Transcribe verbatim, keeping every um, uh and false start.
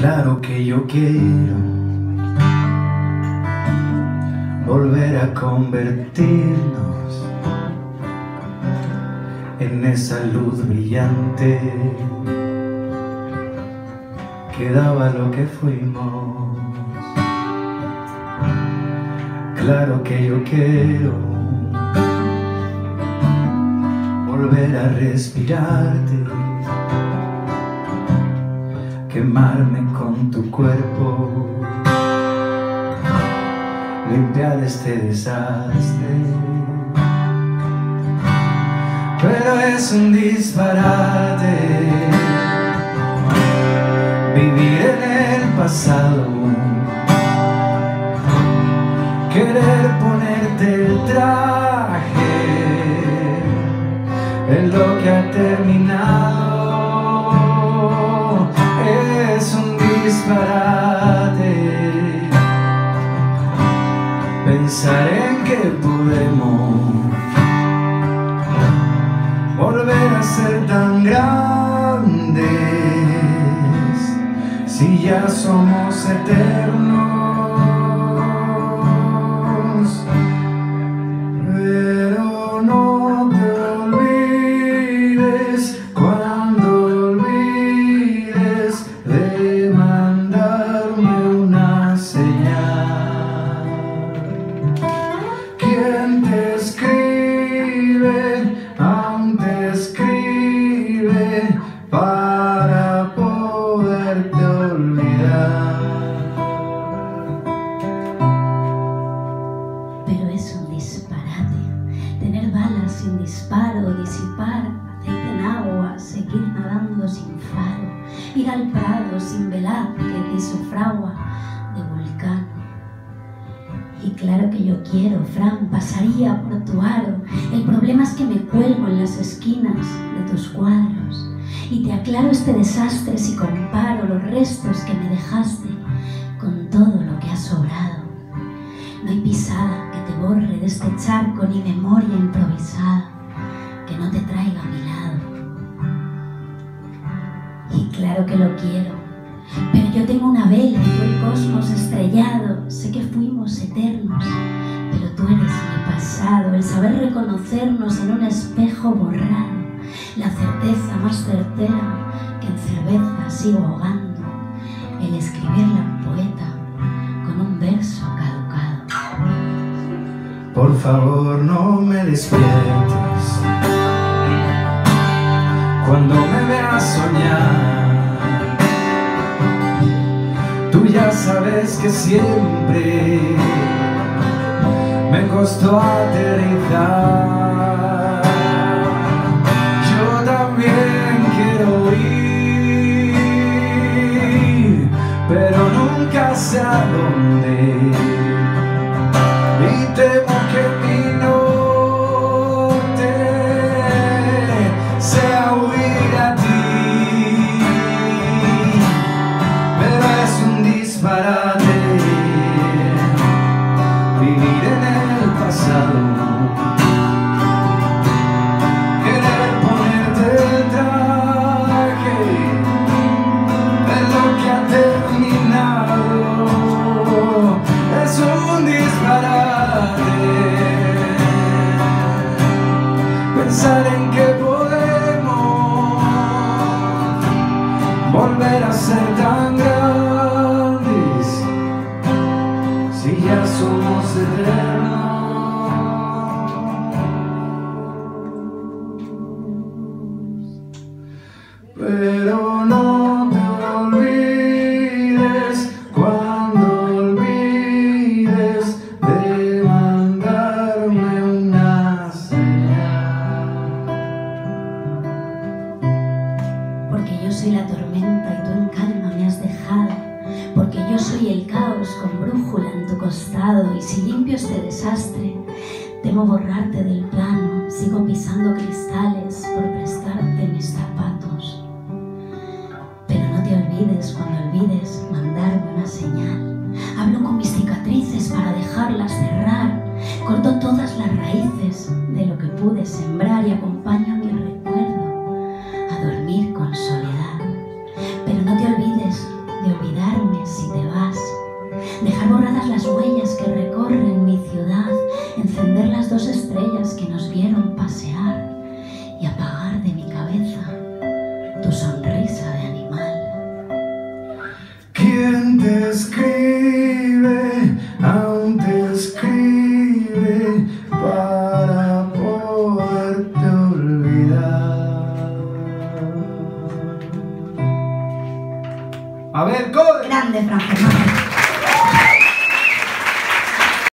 Claro que yo quiero volver a convertirnos en esa luz brillante que daba lo que fuimos. Claro que yo quiero volver a respirarte, quemarme con tu cuerpo, limpiar este desastre. Pero es un disparate vivir en el pasado, querer ponerte el traje en lo que ha terminado. Es un disparate pensar en que podemos volver a ser tan grandes si ya somos eternos. Pero no te olvides cuando olvides de mandarme una señal. ¿Quién te escribe? Aún te escribe para poderte olvidar. Pero es un disparate tener balas sin disparo, disipar aceite en agua, seguir nadando sin faro, ir al prado sin velar que disufragua de vulcano. Y claro que yo quiero, Fran, pasaría por tu aro. El problema es que me cuelgo en las esquinas de tus cuadros y te aclaro este desastre si comparo los restos que me dejaste con todo lo que ha sobrado. No hay pisada que te borre de este charco ni memoria improvisada que no te traiga a mi lado. Y claro que lo quiero, pero yo tengo una vela y tú el cosmos estrellado. Sé que fuimos eternos, pero tú eres mi pasado, el saber reconocernos en un espejo borrado, la certeza más certera que en cerveza sigo ahogando, el escribirla en poeta con un verso caducado. Por favor no me despiertes cuando me veas soñar. Tú ya sabes que siempre me costó aterrizar. Yo también quiero ir, pero nunca sé a dónde. Y temo que mi norte sea huir a ti. Pero es un disparate vivir en el pasado, querer ponerte el traje en lo que ha terminado. Es un disparate pensar en que podemos volver a ser tan grandes si ya somos eternos. Pero no te olvides cuando olvides de mandarme una señal. Porque yo soy la tormenta y tú en calma me has dejado, porque yo soy el caos con brújula en tu costado. Y si limpio este desastre, temo borrarte del plano. Sigo pisando cristales por prestarte mis zapatos. Pero no te olvides cuando olvides mandarme una señal. Hablo con mis cicatrices para dejarlas cerrar. Corto todas las raíces de lo que pude sembrar y acompaño a mi recuerdo a dormir con soledad. Pero no te olvides de olvidar ¿Quién te escribe? Aún te escribe para poderte olvidar. A ver, Code. Grande, Fran Fernández.